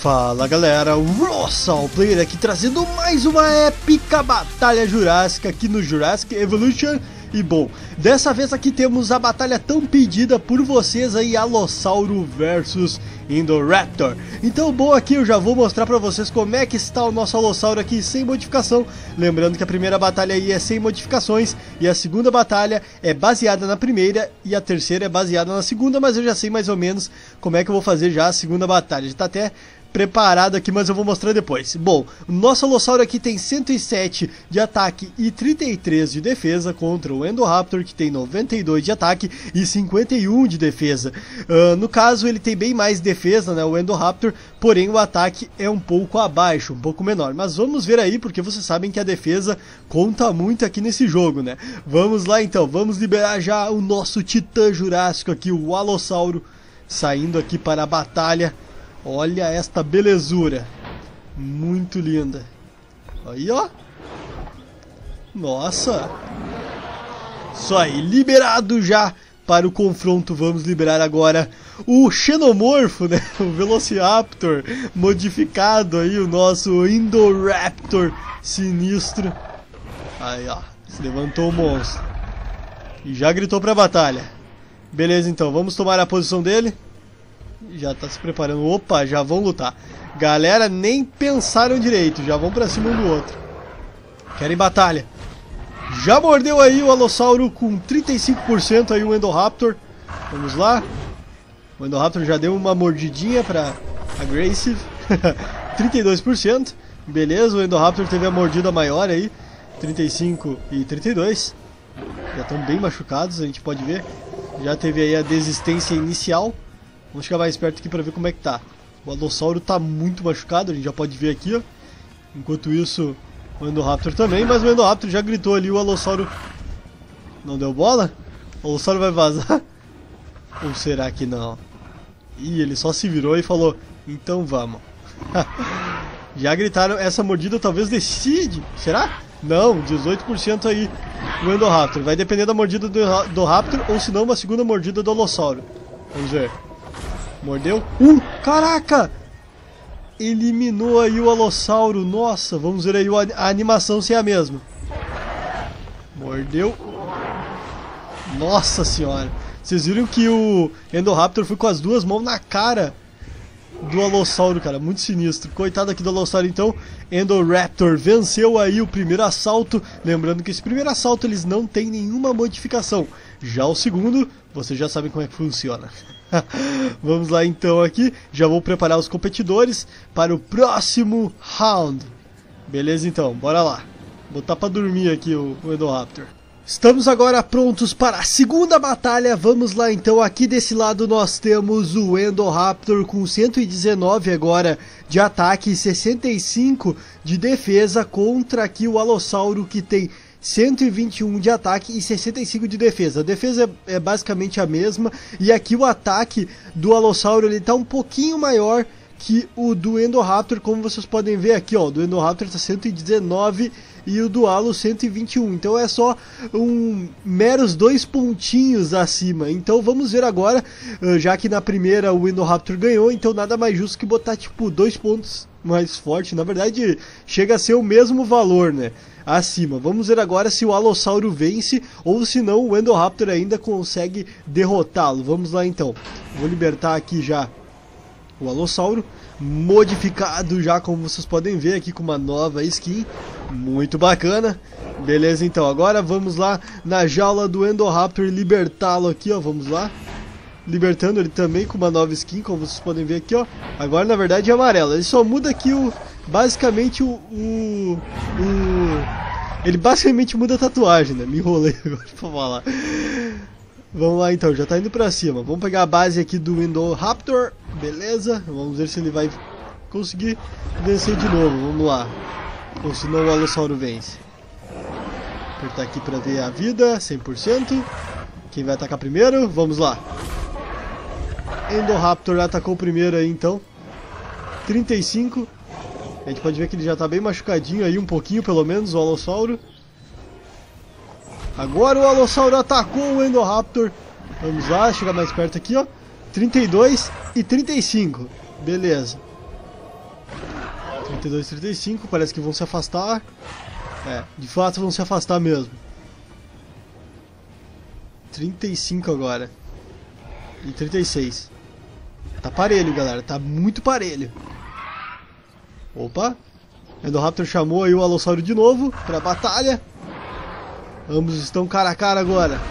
Fala galera, o Rossal Player aqui trazendo mais uma épica batalha jurássica aqui no Jurassic Evolution. E bom, dessa vez aqui temos a batalha tão pedida por vocês aí, Alossauro versus Indoraptor. Então bom, aqui eu já vou mostrar pra vocês como é que está o nosso Alossauro aqui sem modificação. Lembrando que a primeira batalha aí é sem modificações e a segunda batalha é baseada na primeira e a terceira é baseada na segunda, mas eu já sei mais ou menos como é que eu vou fazer já a segunda batalha. Já tá até preparado aqui, mas eu vou mostrar depois. Bom, o nosso Alossauro aqui tem 107 de ataque e 33 de defesa contra o Indoraptor, que tem 92 de ataque e 51 de defesa. No caso, ele tem bem mais defesa, né, o Indoraptor, porém o ataque é um pouco abaixo, um pouco menor. Mas vamos ver aí, porque vocês sabem que a defesa conta muito aqui nesse jogo, né? Vamos lá então, vamos liberar já o nosso Titã Jurássico aqui, o Alossauro, saindo aqui para a batalha. Olha esta belezura, muito linda. Aí ó, nossa, isso aí, liberado já para o confronto. Vamos liberar agora o Xenomorfo, né, o Velociraptor modificado aí, o nosso Indoraptor sinistro. Aí ó, se levantou o monstro e já gritou para a batalha. Beleza, então, vamos tomar a posição dele. Já tá se preparando. Opa, já vão lutar. Galera, nem pensaram direito. Já vão pra cima um do outro. Querem batalha. Já mordeu aí o Alossauro com 35% aí o Indoraptor. Vamos lá. O Indoraptor já deu uma mordidinha pra Aggressive. 32%. Beleza, o Indoraptor teve a mordida maior aí. 35 e 32. Já estão bem machucados, a gente pode ver. Já teve aí a desistência inicial. Vamos chegar mais perto aqui para ver como é que tá. O Alossauro tá muito machucado, a gente já pode ver aqui, ó. Enquanto isso, o Indoraptor também, mas o Indoraptor já gritou ali, o Alossauro não deu bola? O Alossauro vai vazar? Ou será que não? Ih, ele só se virou e falou, então vamos. Já gritaram, essa mordida talvez decide, será? Não, 18% aí o Indoraptor. Vai depender da mordida do Raptor ou se não uma segunda mordida do Alossauro. Vamos ver. Mordeu. Caraca! Eliminou aí o Alossauro. Nossa, vamos ver aí a animação se é a mesma. Mordeu. Nossa senhora. Vocês viram que o Indoraptor foi com as duas mãos na cara do Alossauro, cara. Muito sinistro. Coitado aqui do Alossauro, então. Indoraptor venceu aí o primeiro assalto. Lembrando que esse primeiro assalto eles não tem nenhuma modificação. Já o segundo, vocês já sabem como é que funciona. Vamos lá então aqui. Já vou preparar os competidores para o próximo round. Beleza então, bora lá. Botar pra dormir aqui o Indoraptor. Estamos agora prontos para a segunda batalha. Vamos lá então, aqui desse lado nós temos o Indoraptor com 119 agora de ataque e 65 de defesa contra aqui o Alossauro que tem 121 de ataque e 65 de defesa. A defesa é basicamente a mesma e aqui o ataque do Alossauro ele tá um pouquinho maior que o do Indoraptor, como vocês podem ver aqui, ó, do Indoraptor tá 119 e o do Alo 121, então é só meros 2 pontinhos acima. Então vamos ver agora, já que na primeira o Indoraptor ganhou, então nada mais justo que botar tipo 2 pontos mais forte, na verdade chega a ser o mesmo valor, né, acima. Vamos ver agora se o Alossauro vence ou se não o Indoraptor ainda consegue derrotá-lo. Vamos lá então, vou libertar aqui já o Alossauro, modificado já, como vocês podem ver aqui com uma nova skin, muito bacana. Beleza, então, agora vamos lá na jaula do Indoraptor e libertá-lo aqui, ó, vamos lá. Libertando ele também com uma nova skin, como vocês podem ver aqui, ó. Agora, na verdade, é amarelo. Ele só muda aqui basicamente ele basicamente muda a tatuagem, né? Me enrolei agora pra falar. Vamos lá então, já tá indo pra cima. Vamos pegar a base aqui do Indoraptor. Beleza, vamos ver se ele vai conseguir vencer de novo. Vamos lá. Ou se não o Alossauro vence. Apertar aqui pra ver a vida, 100%. Quem vai atacar primeiro? Vamos lá. Indoraptor atacou primeiro aí então. 35. A gente pode ver que ele já tá bem machucadinho aí, um pouquinho pelo menos, o Alossauro. Agora o Alossauro atacou o Indoraptor. Vamos lá, chegar mais perto aqui, ó. 32 e 35. Beleza. 42, 35, parece que vão se afastar. É, de fato vão se afastar mesmo. 35 agora. E 36. Tá parelho, galera, tá muito parelho. Opa! Endoraptor chamou aí o Alossauro de novo pra batalha. Ambos estão cara a cara agora.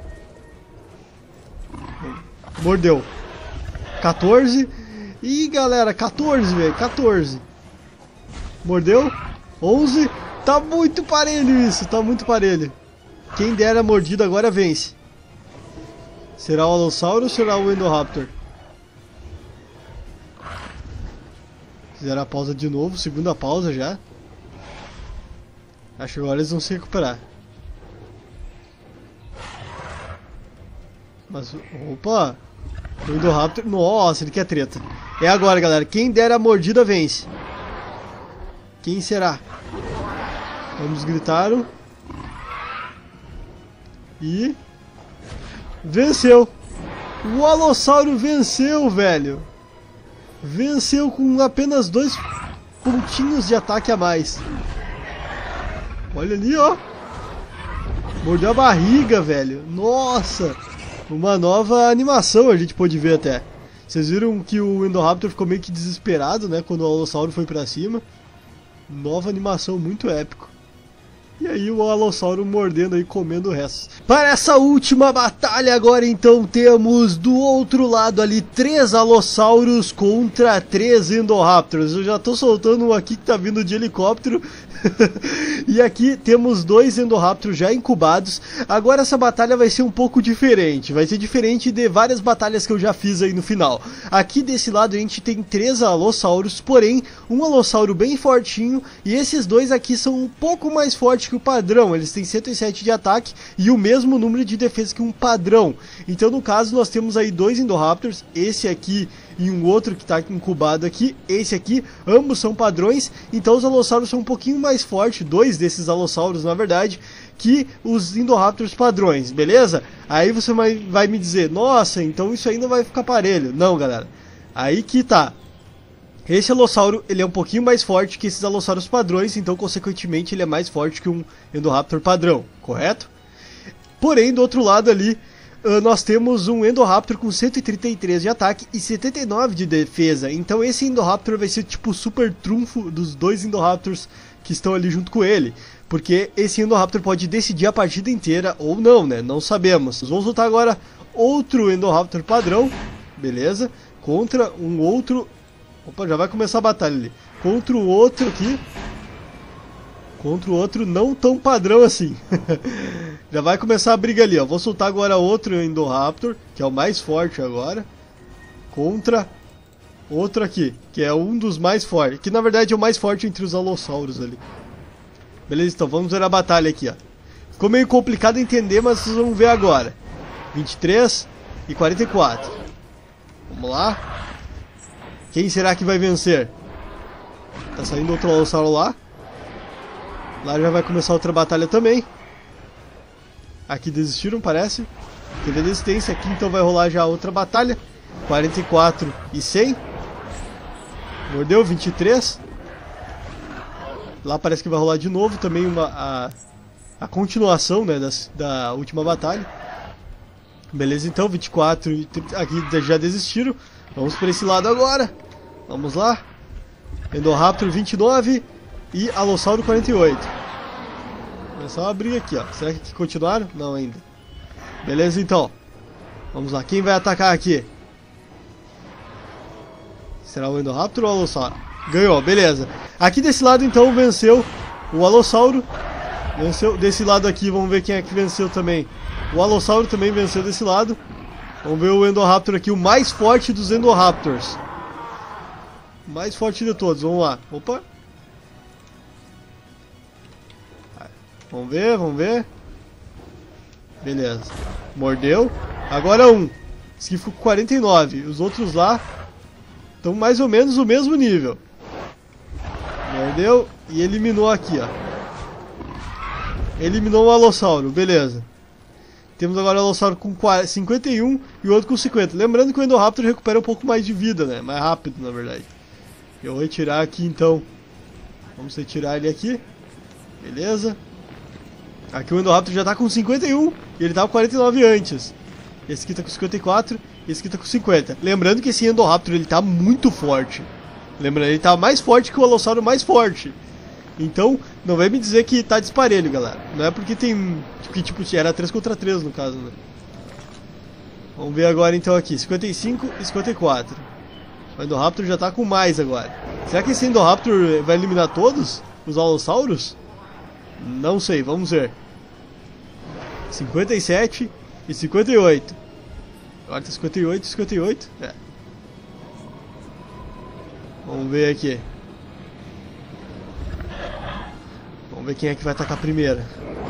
Mordeu. 14. Ih, galera, 14, velho, 14. Mordeu. 11. Tá muito parelho isso, tá muito parelho. Quem der a mordida agora vence. Será o Alossauro ou será o Endoraptor? Fizeram a pausa de novo, segunda pausa já. Acho que agora eles vão se recuperar. Mas, opa! O Endoraptor, nossa, ele quer treta. É agora, galera, quem der a mordida vence. Quem será? Vamos gritar. E... venceu! O Alossauro venceu, velho! Venceu com apenas 2 pontinhos de ataque a mais. Olha ali, ó. Mordeu a barriga, velho. Nossa! Uma nova animação a gente pôde ver até. Vocês viram que o Endoraptor ficou meio que desesperado, né? Quando o Alossauro foi pra cima. Nova animação, muito épico. E aí o Alossauro mordendo aí, comendo o resto. Para essa última batalha agora então temos do outro lado ali 3 Alossauros contra 3 Endoraptors. Eu já tô soltando um aqui que tá vindo de helicóptero. E aqui temos 2 Endoraptors já incubados. Agora essa batalha vai ser um pouco diferente. Vai ser diferente de várias batalhas que eu já fiz aí no final. Aqui desse lado a gente tem 3 Alossauros, porém um Alossauro bem fortinho. E esses 2 aqui são um pouco mais fortes que o padrão. Eles têm 107 de ataque e o mesmo número de defesa que um padrão. Então no caso nós temos aí 2 Endoraptors. Esse aqui e um outro que está incubado aqui, esse aqui, ambos são padrões, então os Alossauros são um pouquinho mais fortes, 2 desses Alossauros na verdade, que os Endoraptors padrões, beleza? Aí você vai me dizer, nossa, então isso ainda vai ficar parelho. Não, galera, aí que tá. Esse Alossauro, ele é um pouquinho mais forte que esses Alossauros padrões, então consequentemente ele é mais forte que um Endoraptor padrão, correto? Porém, do outro lado ali, nós temos um Endoraptor com 133 de ataque e 79 de defesa. Então esse Endoraptor vai ser tipo o super trunfo dos 2 Endoraptors que estão ali junto com ele. Porque esse Endoraptor pode decidir a partida inteira ou não, né? Não sabemos. Vamos soltar agora outro Endoraptor padrão, beleza? Contra um outro... Opa, já vai começar a batalha ali. Contra o outro aqui. Contra o outro não tão padrão assim. Já vai começar a briga ali, ó. Vou soltar agora outro Endoraptor, que é o mais forte agora. Contra outro aqui, que é um dos mais fortes. Que na verdade é o mais forte entre os Alossauros ali. Beleza, então vamos ver a batalha aqui, ó. Ficou meio complicado entender, mas vocês vão ver agora. 23 e 44. Vamos lá. Quem será que vai vencer? Tá saindo outro Alossauro lá. Lá já vai começar outra batalha também. Aqui desistiram, parece. Teve desistência aqui, então vai rolar já outra batalha. 44 e 100. Mordeu, 23. Lá parece que vai rolar de novo também a continuação, né, da última batalha. Beleza, então, 24 aqui já desistiram. Vamos para esse lado agora. Vamos lá. Endoraptor 29 e Alossauro 48. Começar uma briga aqui, ó. Será que continuaram? Não ainda. Beleza, então. Vamos lá. Quem vai atacar aqui? Será o Endoraptor ou o Alossauro? Ganhou, beleza. Aqui desse lado, então, venceu o Alossauro. Venceu desse lado aqui. Vamos ver quem é que venceu também. O Alossauro também venceu desse lado. Vamos ver o Endoraptor aqui, o mais forte dos Endoraptors. O mais forte de todos. Vamos lá. Opa. Vamos ver, vamos ver. Beleza. Mordeu. Agora um. Esse aqui ficou com 49. Os outros lá estão mais ou menos no mesmo nível. Mordeu e eliminou aqui, ó. Eliminou o Alossauro. Beleza. Temos agora o Alossauro com 51 e o outro com 50. Lembrando que o Endoraptor recupera um pouco mais de vida, né? Mais rápido, na verdade. Eu vou retirar aqui, então, Vamos retirar ele aqui. Beleza. Aqui o Endoraptor já tá com 51 e ele tava com 49 antes. Esse aqui tá com 54 e esse aqui tá com 50. Lembrando que esse Endoraptor ele tá muito forte. Lembrando, ele tá mais forte que o Alossauro mais forte. Então, não vai me dizer que tá disparelho, galera. Não é porque tem... que tipo, era 3 contra 3 no caso, né? Vamos ver agora então aqui, 55 e 54. O Endoraptor já tá com mais agora. Será que esse Endoraptor vai eliminar todos os Alossauros? Não sei, vamos ver. 57 e 58. Agora tá 58 e 58. É. Vamos ver aqui. Vamos ver quem é que vai atacar primeiro.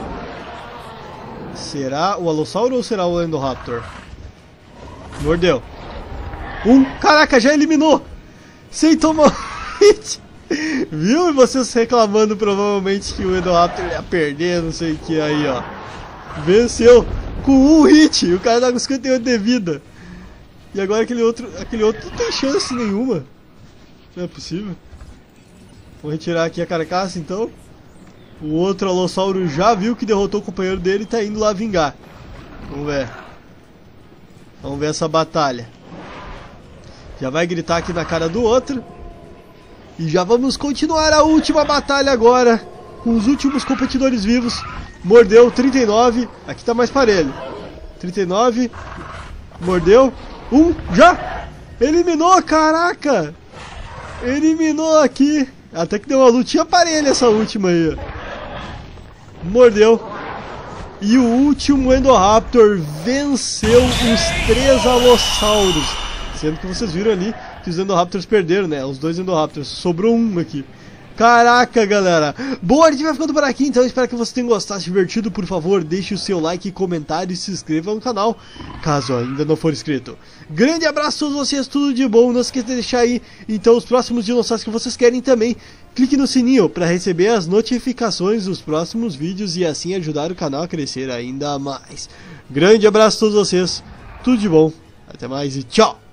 Será o Alossauro ou será o Endoraptor? Mordeu. Caraca, já eliminou! Sem tomar hit! Viu? E vocês reclamando provavelmente que o Endoraptor ia perder, não sei o que aí, ó. Venceu com 1 hit! O cara tá com 58 de vida. E agora aquele outro não tem chance nenhuma. Não é possível. Vou retirar aqui a carcaça então. O outro Alossauro já viu que derrotou o companheiro dele e tá indo lá vingar. Vamos ver. Vamos ver essa batalha. Já vai gritar aqui na cara do outro. E já vamos continuar a última batalha agora. Com os últimos competidores vivos. Mordeu, 39. Aqui tá mais parelho. 39. Mordeu. Já! Eliminou, caraca! Eliminou aqui. Até que deu uma lutinha parelha essa última aí, ó. Mordeu. E o último Endoraptor venceu os 3 Alossauros. Sendo que vocês viram ali que os Endoraptors perderam, né? Os 2 Endoraptors. Sobrou um aqui. Caraca, galera. Bom, a gente vai ficando por aqui, então espero que vocês tenham gostado, se divertido. Por favor, deixe o seu like, comentário e se inscreva no canal, caso ainda não for inscrito. Grande abraço a todos vocês, tudo de bom. Não se esqueça de deixar aí, então, os próximos dinossauros que vocês querem também. Clique no sininho para receber as notificações dos próximos vídeos e assim ajudar o canal a crescer ainda mais. Grande abraço a todos vocês, tudo de bom. Até mais e tchau!